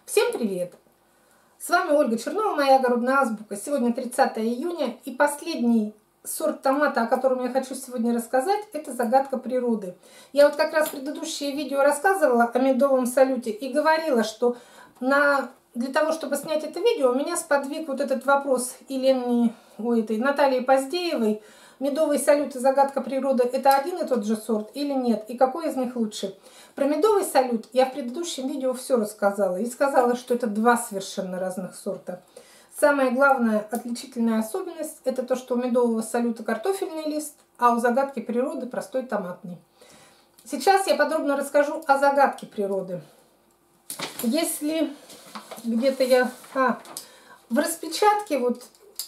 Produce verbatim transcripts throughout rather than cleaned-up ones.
Всем привет! С вами Ольга Чернова, моя огородная азбука. Сегодня тридцатое июня, и последний сорт томата, о котором я хочу сегодня рассказать, это загадка природы. Я вот как раз в предыдущее видео рассказывала о медовом салюте и говорила, что на... для того, чтобы снять это видео, меня сподвиг вот этот вопрос Елены, ой, этой Натальи Поздеевой. Медовый салют и загадка природы – это один и тот же сорт или нет? И какой из них лучше? Про медовый салют я в предыдущем видео все рассказала. И сказала, что это два совершенно разных сорта. Самая главная отличительная особенность – это то, что у медового салюта картофельный лист, а у загадки природы простой томатный. Сейчас я подробно расскажу о загадке природы. Если где-то я... А, в распечатке вот...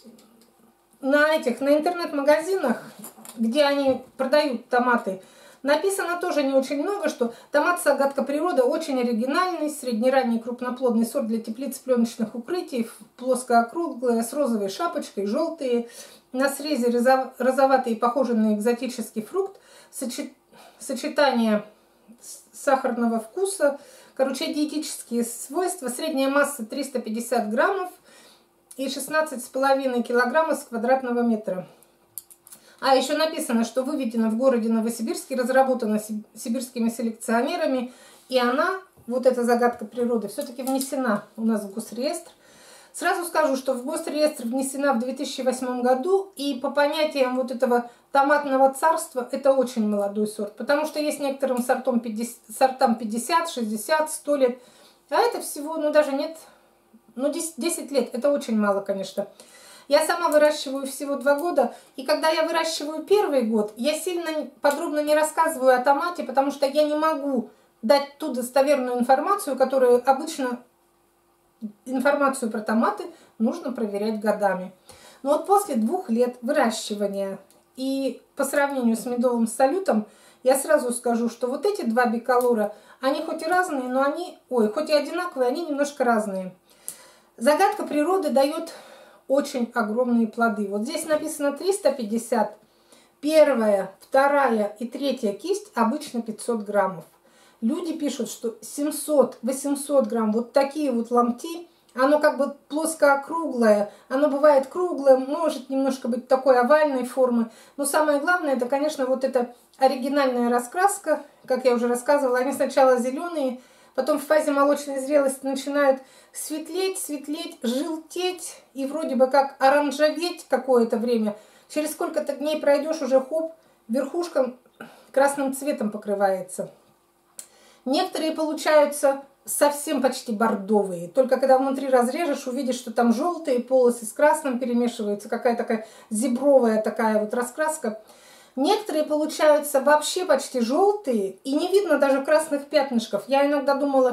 На этих, на интернет-магазинах, где они продают томаты, написано тоже не очень много, что томат загадка природы очень оригинальный, среднеранний крупноплодный сорт для теплиц пленочных укрытий, плоско-округлые, с розовой шапочкой, желтые, на срезе розоватый, похожий на экзотический фрукт, сочетание сахарного вкуса, короче, диетические свойства, средняя масса триста пятьдесят граммов, и шестнадцать с половиной килограммов с квадратного метра. А еще написано, что выведена в городе Новосибирске, разработана сибирскими селекционерами, и она, вот эта загадка природы, все-таки внесена у нас в Госреестр. Сразу скажу, что в Госреестр внесена в две тысячи восьмом году, и по понятиям вот этого томатного царства это очень молодой сорт, потому что есть некоторым сортам пятьдесят, шестьдесят, сто лет, а это всего, ну даже нет... Ну, десять лет, это очень мало, конечно. Я сама выращиваю всего два года, и когда я выращиваю первый год, я сильно подробно не рассказываю о томате, потому что я не могу дать ту достоверную информацию, которую обычно информацию про томаты нужно проверять годами. Но вот после двух лет выращивания и по сравнению с медовым салютом, я сразу скажу, что вот эти два биколора, они хоть и разные, но они, ой, хоть и одинаковые, они немножко разные. Загадка природы дает очень огромные плоды. Вот здесь написано триста пятьдесят. Первая, вторая и третья кисть обычно пятьсот граммов. Люди пишут, что семьсот, восемьсот грамм. Вот такие вот ломти. Оно как бы плоско-округлое. Оно бывает круглое, может немножко быть такой овальной формы. Но самое главное, это, конечно, вот эта оригинальная раскраска. Как я уже рассказывала, они сначала зеленые, потом в фазе молочной зрелости начинают светлеть, светлеть, желтеть и вроде бы как оранжеветь какое-то время. Через сколько-то дней пройдешь, уже хоп, верхушка красным цветом покрывается. Некоторые получаются совсем почти бордовые. Только когда внутри разрежешь, увидишь, что там желтые полосы с красным перемешиваются. Какая-то такая зебровая такая вот раскраска. Некоторые получаются вообще почти желтые, и не видно даже красных пятнышков. Я иногда думала,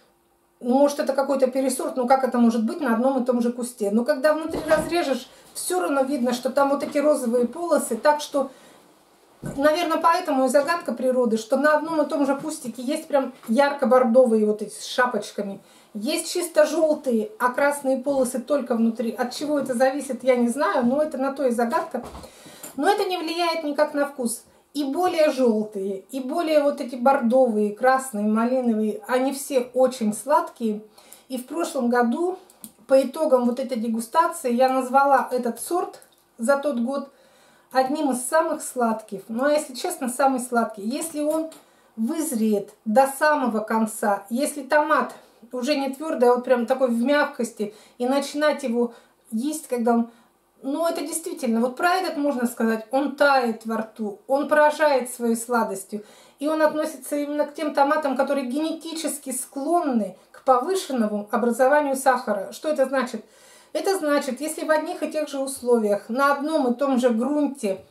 ну, может, это какой-то пересорт, ну, как это может быть на одном и том же кусте? Но когда внутри разрежешь, все равно видно, что там вот эти розовые полосы. Так что, наверное, поэтому и загадка природы, что на одном и том же кустике есть прям ярко-бордовые вот эти с шапочками. Есть чисто желтые, а красные полосы только внутри. От чего это зависит, я не знаю, но это на то и загадка. Но это не влияет никак на вкус. И более желтые, и более вот эти бордовые, красные, малиновые, они все очень сладкие. И в прошлом году, по итогам вот этой дегустации, я назвала этот сорт за тот год одним из самых сладких. Ну, а если честно, самый сладкий. Если он вызреет до самого конца, если томат уже не твердый, а вот прям такой в мягкости, и начинать его есть, когда он... Ну, это действительно, вот про этот можно сказать, он тает во рту, он поражает своей сладостью. И он относится именно к тем томатам, которые генетически склонны к повышенному образованию сахара. Что это значит? Это значит, если в одних и тех же условиях, на одном и том же грунте,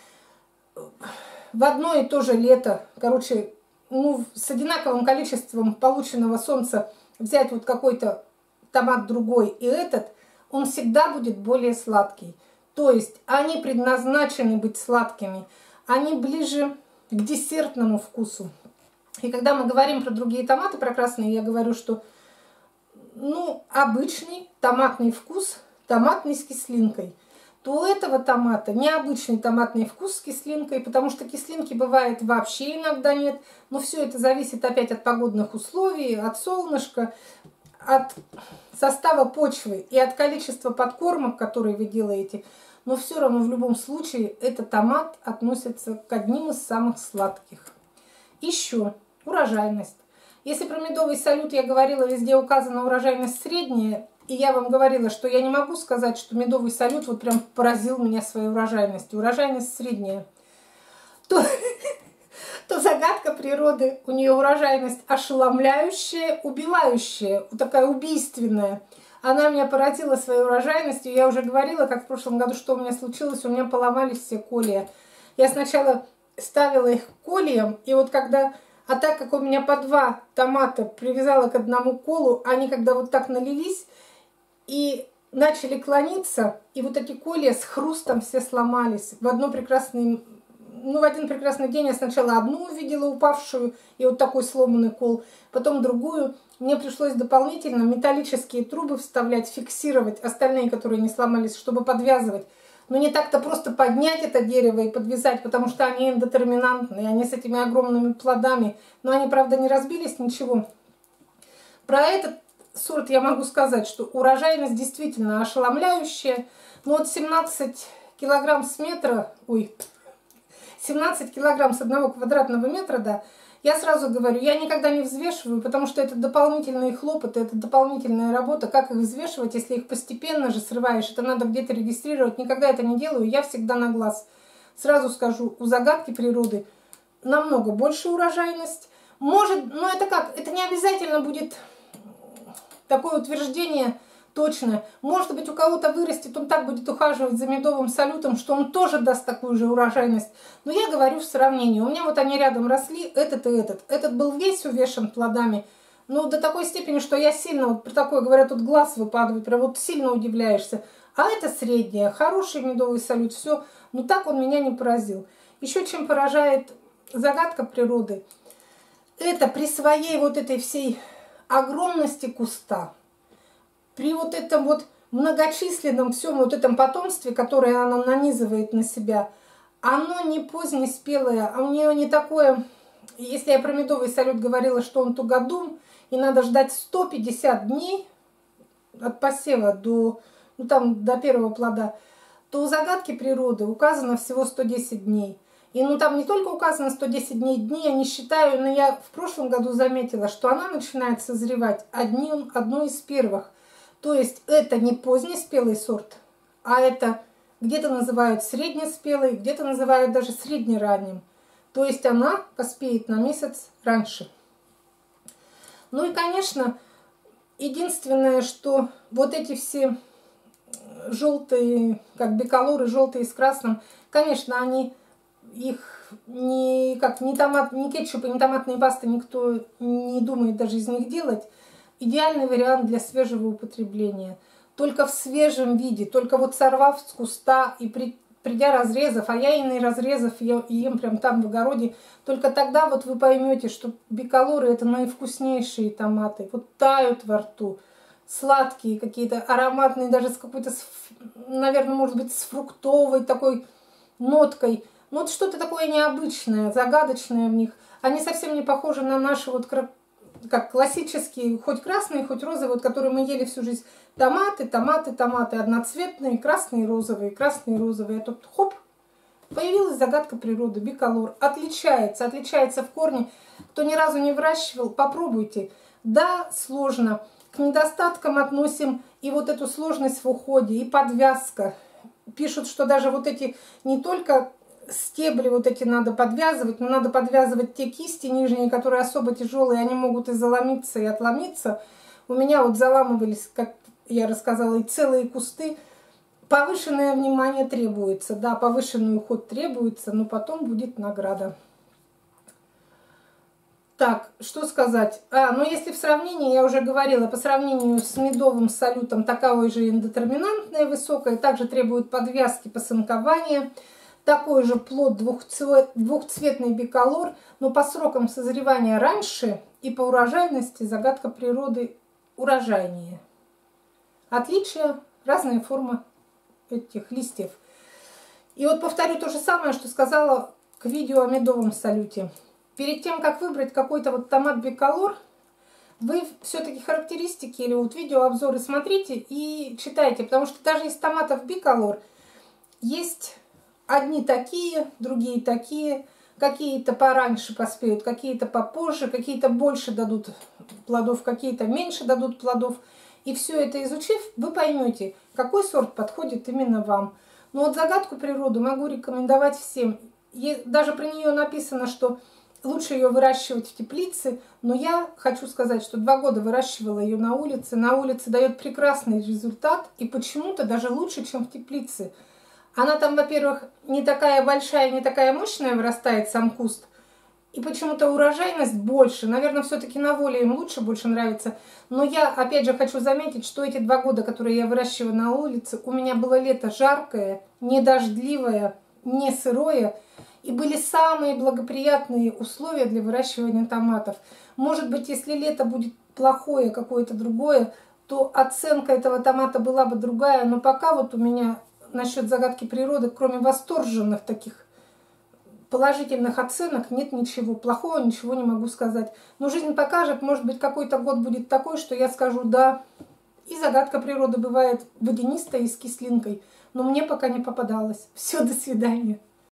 в одно и то же лето, короче, ну, с одинаковым количеством полученного солнца взять вот какой-то томат другой и этот, он всегда будет более сладкий. То есть они предназначены быть сладкими. Они ближе к десертному вкусу. И когда мы говорим про другие томаты, про красные, я говорю, что ну, обычный томатный вкус, томатный с кислинкой. То у этого томата необычный томатный вкус с кислинкой, потому что кислинки бывает вообще иногда нет. Но все это зависит опять от погодных условий, от солнышка. от состава почвы и от количества подкормок, которые вы делаете, но все равно в любом случае этот томат относится к одним из самых сладких. Еще урожайность. Если про медовый салют я говорила, везде указана урожайность средняя, и я вам говорила, что я не могу сказать, что медовый салют вот прям поразил меня своей урожайностью. Урожайность средняя. То, то загадка природы, у нее урожайность ошеломляющая, убивающая, такая убийственная. Она меня поразила своей урожайностью. Я уже говорила, как в прошлом году, что у меня случилось. У меня поломались все колья. Я сначала ставила их к кольям, и вот когда... А так как у меня по два томата привязала к одному колу, они когда вот так налились и начали клониться, и вот эти колья с хрустом все сломались. В одно прекрасный... Ну, в один прекрасный день я сначала одну увидела упавшую, и вот такой сломанный кол, потом другую. Мне пришлось дополнительно металлические трубы вставлять, фиксировать остальные, которые не сломались, чтобы подвязывать. Но не так-то просто поднять это дерево и подвязать, потому что они индетерминантные, они с этими огромными плодами. Но они, правда, не разбились, ничего. Про этот сорт я могу сказать, что урожайность действительно ошеломляющая. Но вот семнадцать килограмм с метра, ой, семнадцать килограмм с одного квадратного метра, да, я сразу говорю, я никогда не взвешиваю, потому что это дополнительные хлопоты, это дополнительная работа. Как их взвешивать, если их постепенно же срываешь? Это надо где-то регистрировать. Никогда это не делаю, я всегда на глаз. Сразу скажу, у загадки природы намного больше урожайность. Может, но это как? Это не обязательно будет такое утверждение точно. Может быть, у кого-то вырастет, он так будет ухаживать за медовым салютом, что он тоже даст такую же урожайность. Но я говорю в сравнении. У меня вот они рядом росли, этот и этот. Этот был весь увешан плодами. Ну, до такой степени, что я сильно, вот при такой, говорят, тут глаз выпадает, прям вот сильно удивляешься. А это среднее, хороший медовый салют, все. Но так он меня не поразил. Еще чем поражает загадка природы, это при своей вот этой всей огромности куста, при вот этом вот многочисленном всем вот этом потомстве, которое она нанизывает на себя, оно не позднеспелое, а у нее не такое... Если я про медовый салют говорила, что он тугодум, и надо ждать сто пятьдесят дней от посева до, ну, там, до первого плода, то у загадки природы указано всего сто десять дней. И ну там не только указано сто десять дней, дней я не считаю, но я в прошлом году заметила, что она начинает созревать одним, одной из первых. То есть это не позднеспелый сорт, а это где-то называют среднеспелый, где-то называют даже среднеранним. То есть она поспеет на месяц раньше. Ну и, конечно, единственное, что вот эти все желтые, как биколоры, желтые с красным, конечно, они их не, как, ни, томат, ни кетчуп и ни томатные пасты никто не думает даже из них делать. Идеальный вариант для свежего употребления. Только в свежем виде, только вот сорвав с куста и при, придя разрезов, а я иные разрезов я ем прям там в огороде, только тогда вот вы поймете, что биколоры это наивкуснейшие томаты. Вот тают во рту, сладкие какие-то, ароматные, даже с какой-то, наверное, может быть, с фруктовой такой ноткой. Ну вот что-то такое необычное, загадочное в них. Они совсем не похожи на наши вот как классические, хоть красные, хоть розовые, вот, которые мы ели всю жизнь. Томаты, томаты, томаты, одноцветные, красные, розовые, красные, розовые. А тут хоп, появилась загадка природы, биколор. Отличается, отличается в корне. Кто ни разу не выращивал, попробуйте. Да, сложно. К недостаткам относим и вот эту сложность в уходе, и подвязка. Пишут, что даже вот эти не только стебли вот эти надо подвязывать, но надо подвязывать те кисти нижние, которые особо тяжелые, они могут и заломиться, и отломиться. У меня вот заламывались, как я рассказала, и целые кусты. Повышенное внимание требуется, да, повышенный уход требуется, но потом будет награда. Так, что сказать? А, ну если в сравнении, я уже говорила, по сравнению с медовым салютом, такая же индетерминантная, высокая, также требует подвязки, посынкования. Такой же плод двухцвет, двухцветный биколор, но по срокам созревания раньше и по урожайности загадка природы урожайнее. Отличие, разная форма этих листьев. И вот повторю то же самое, что сказала к видео о медовом салюте. Перед тем, как выбрать какой-то вот томат биколор, вы все-таки характеристики или вот видеообзоры смотрите и читайте, потому что даже из томатов Bicolor есть одни такие, другие такие, какие-то пораньше поспеют, какие-то попозже, какие-то больше дадут плодов, какие-то меньше дадут плодов. И все это изучив, вы поймете, какой сорт подходит именно вам. Но вот загадку природы могу рекомендовать всем. Даже про нее написано, что лучше ее выращивать в теплице, но я хочу сказать, что два года выращивала ее на улице. На улице дает прекрасный результат и почему-то даже лучше, чем в теплице. Она там, во-первых, не такая большая, не такая мощная вырастает сам куст. И почему-то урожайность больше. Наверное, все-таки на воле им лучше, больше нравится. Но я, опять же, хочу заметить, что эти два года, которые я выращиваю на улице, у меня было лето жаркое, не дождливое, не сырое. И были самые благоприятные условия для выращивания томатов. Может быть, если лето будет плохое, какое-то другое, то оценка этого томата была бы другая. Но пока вот у меня насчет загадки природы, кроме восторженных таких положительных оценок, нет ничего. Плохого ничего не могу сказать. Но жизнь покажет, может быть, какой-то год будет такой, что я скажу «да». И загадка природы бывает водянистая и с кислинкой. Но мне пока не попадалось. Все, до свидания.